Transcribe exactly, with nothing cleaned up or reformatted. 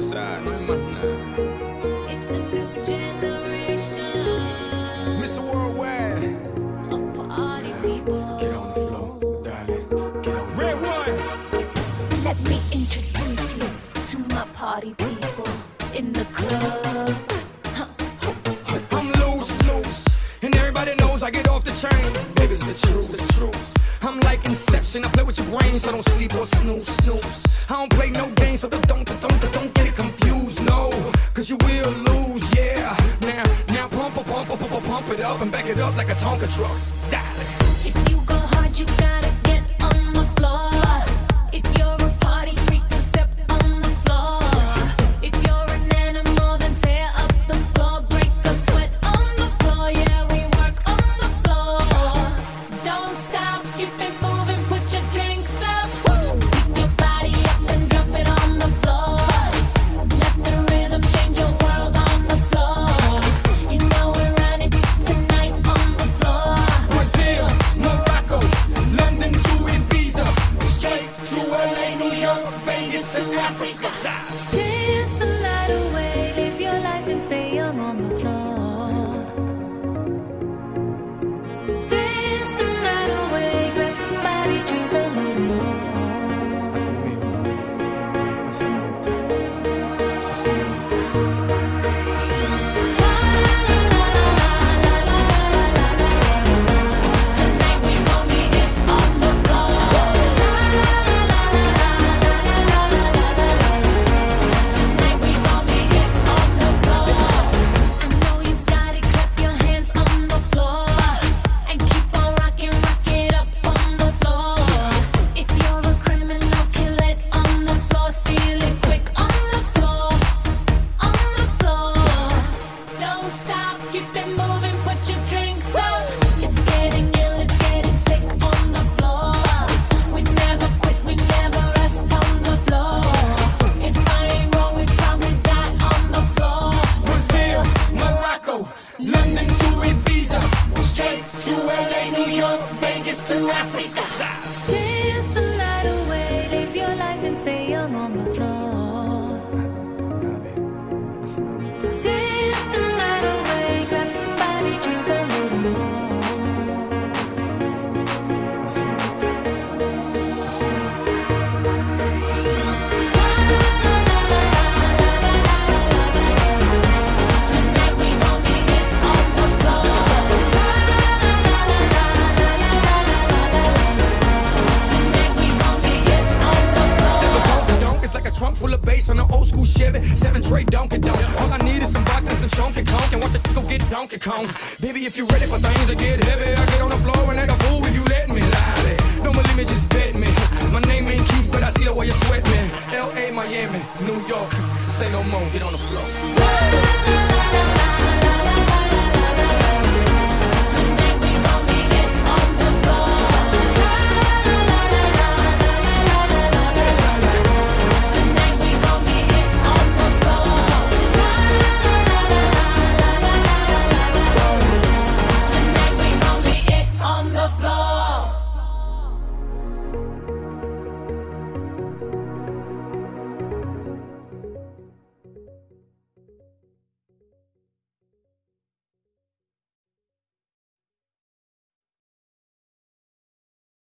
side, no hay más nada. It's a new generation. Mister Worldwide. Of party people. Get on the floor, darling. Get on the Red one. Let me introduce you to my party people in the club. I'm loose, loose, and everybody knows I get off the chain. Baby's the truth, the truth. I'm like Inception, I play with your brain, so don't sleep or snooze, snooze. I don't play no games, so don't, don't, don't, don't get it confused, no. Cause you will lose, yeah. Now, now pump, pump, pump, pump, pump, pump it up and back it up like a Tonka truck. Darling. If you go hard, you gotta get on the floor. If you're a party freak, then step on the floor. If you're an animal, then tear up the floor. Break a sweat on the floor, yeah, we work on the floor. Don't stop, keep it moving, put your drinks up. Pick your body up and drop it on the floor. Let the rhythm change your world on the floor. You know we're running tonight on the floor. Brazil, Morocco, London to Ibiza, straight to L A, New York, Vegas to Africa. Dance the night away, live your life and stay young on the floor. Dance the night away, grab somebody, drink a little more. Así mismo, así me gusta, así me gusta, así me gusta. Tonight we gon' be it on the floor. Tonight we gon' be it on the floor. I know you got it, clap your hands on the floor. And keep on rocking, rock it up on the floor. If you're a criminal, kill it on the floor. Steal it quick on the floor. On the floor. Don't stop, keep it moving, put your drinks up. It's getting ill, it's getting sick on the floor. We never quit, we never rest on the floor. If I ain't wrong, we probably die on the floor. Brazil, Morocco, London to Ibiza, straight to L A, New York, Vegas to Africa. Dance the night away, live your life and stay young on the floor. Dale, así me gusta. Dance the night away, grab somebody, drink a little more. Así me gusta, así me gusta, así me gusta. Tonight we gon' be it on the floor. Tonight we gon' be it on the floor. Donk is like a trunk full of bass on an old school Chevy, seven tray Donkey Donk. All I need is some vodka, some Chonky Conk, and watch a go get Donkey Kong. Baby, if you ready for things to get heavy, I get on the floor and act a fool if you let me. Lie. Don't believe me, just bet me. My name ain't Keith, but I see the way you sweat me. L A, Miami, New York, say no more, get on the floor.